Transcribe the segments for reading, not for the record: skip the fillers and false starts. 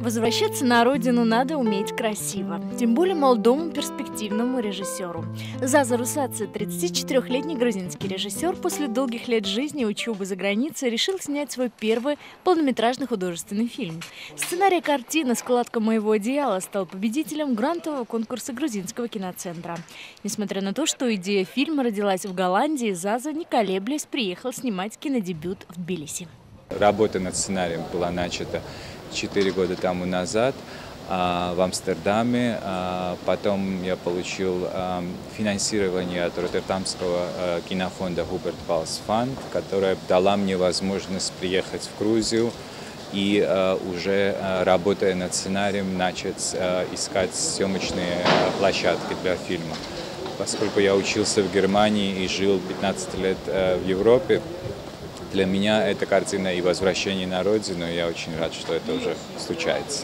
Возвращаться на родину надо уметь красиво, тем более молодому перспективному режиссеру. Заза Русадзе, 34-летний грузинский режиссер, после долгих лет жизни и учебы за границей решил снять свой первый полнометражный художественный фильм. Сценарий картины «Складка моего одеяла» стал победителем грантового конкурса грузинского киноцентра. Несмотря на то, что идея фильма родилась в Голландии, Заза, не колеблясь, приехал снимать кинодебют в Тбилиси. Работа над сценарием была начата 4 года тому назад в Амстердаме. Потом я получил финансирование от Роттердамского кинофонда Hubert Bals Fund, которая дала мне возможность приехать в Грузию и уже работая над сценарием начать искать съемочные площадки для фильма. Поскольку я учился в Германии и жил 15 лет в Европе, для меня эта картина и возвращение на родину, я очень рад, что это уже случается.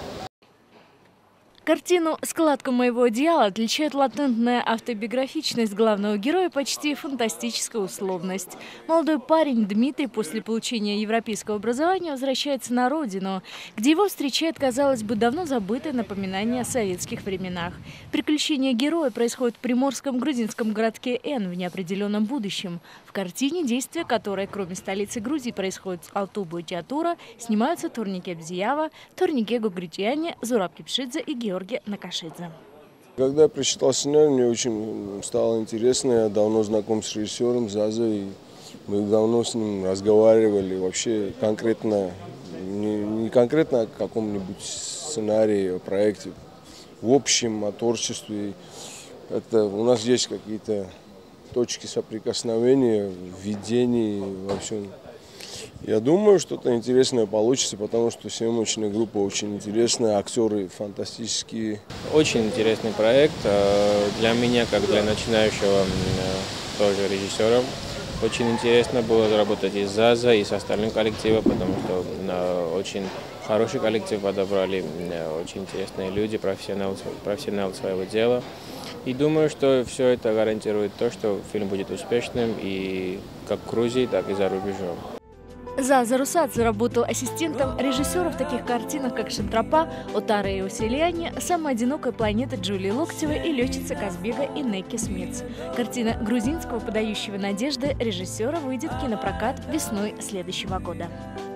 Картину «Складка моего одеяла» отличает латентная автобиографичность главного героя, почти фантастическая условность. Молодой парень Дмитрий после получения европейского образования возвращается на родину, где его встречает, казалось бы, давно забытое напоминание о советских временах. Приключения героя происходят в приморском грузинском городке Н в неопределенном будущем. В картине, действие которой, кроме столицы Грузии, происходит в Алтубу и Театура, снимаются Торнике Бзиява, Торнике Гогритяне, Зураб Кипшидзе и Георгий Накашидзе. Когда я прочитал сценарий, мне очень стало интересно. Я давно знаком с режиссером Зазой. Мы давно с ним разговаривали. Вообще конкретно, не конкретно о каком-нибудь сценарии, о проекте. В общем, о творчестве. Это у нас есть какие-то точки соприкосновения в видении, во всем. Я думаю, что-то интересное получится, потому что съемочная группа очень интересная, актеры фантастические. Очень интересный проект для меня, как для начинающего тоже режиссера. Очень интересно было работать и с Зазой, и с остальным коллективом, потому что очень хороший коллектив подобрали, очень интересные люди, профессионалы своего дела. И думаю, что все это гарантирует то, что фильм будет успешным и как в Грузии, так и за рубежом. Заза Русадзе работал ассистентом режиссера в таких картинах, как «Шантропа», «Отара и Оселяне», «Самая одинокая планета» Джулии Локтевой и «Летчица Казбега» и Неки Смитс. Картина грузинского, подающего надежды режиссера, выйдет в кинопрокат весной следующего года.